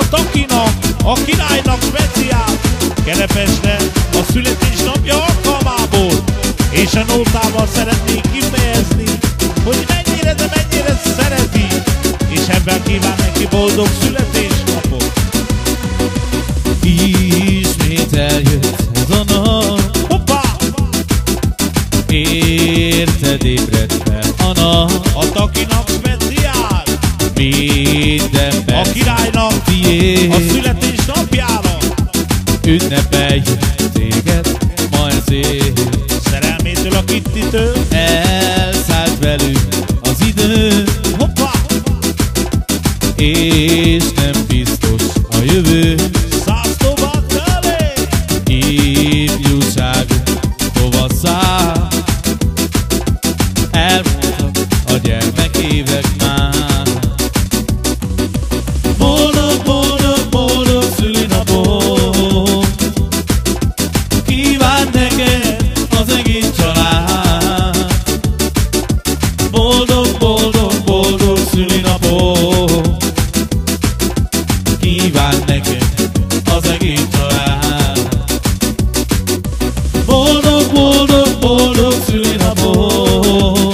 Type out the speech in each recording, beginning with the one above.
a Takinak, a királynak speciál Kerepesre a születésnapja alkalmából, és a nótával szeretnék kifejezni, hogy mennyire, de mennyire szereti, és ebben kíván neki boldog születésnapot. Ismét eljött ez a nap, Hoppá! érted ébredt fel a nap, A Takinak speciál, minden a perc királynak tiéd, a születésnapjára. ünnepeljük téged ma ezért. Szerelmétől a Kittitől, Elszállt velünk az idő, hoppá! és nem biztos a jövő. Szásztóban tőlé, Ifjúságunk tovasszá, elmúltak a gyermekévek már. Boldog, boldog, boldog szülinapot kíván neked az egész család. Boldog, boldog, boldog szülinapot kíván neked az egész család. Boldog, boldog, boldog szülinapot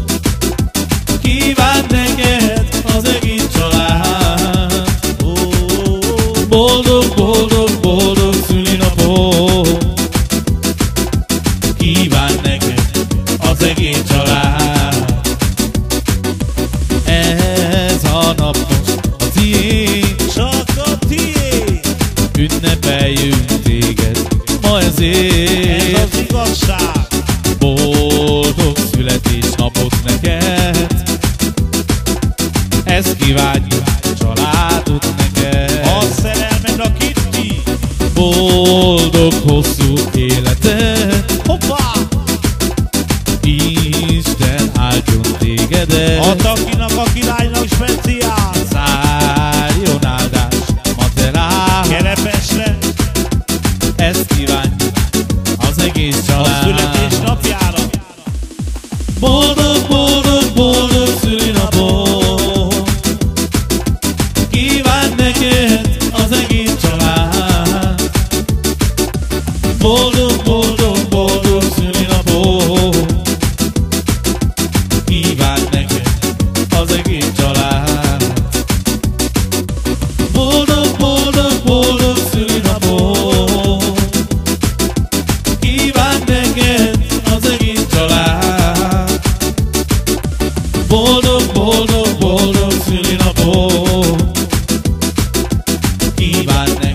kíván neked az egész család. Boldog, boldog, boldog szülinapot kíván neked az egész család. Ez a nap most a tiéd, csak a tiéd. ünnepeljünk téged ma Ez ezért. az igazság, Boldog születésnapot neked, ezt kívánjuk családod neked. a szerelmed a Kitti, Boldog hosszú életet, hoppá! Isten áldjon tégedet. A Takinak, a királynak speciál, Szálljon áldás ma te rád, Kerepesre ezt kívánjuk az egész a család. születésnapjára. Boldog, boldog, boldog szülinapot kíván neked az egész család. Boldog, boldog, boldog szülinapot kíván neked az egész család. Boldog, boldog, boldog szülinapot kíván neked az egész család. Boldog, boldog, boldog szülinapot kíván neked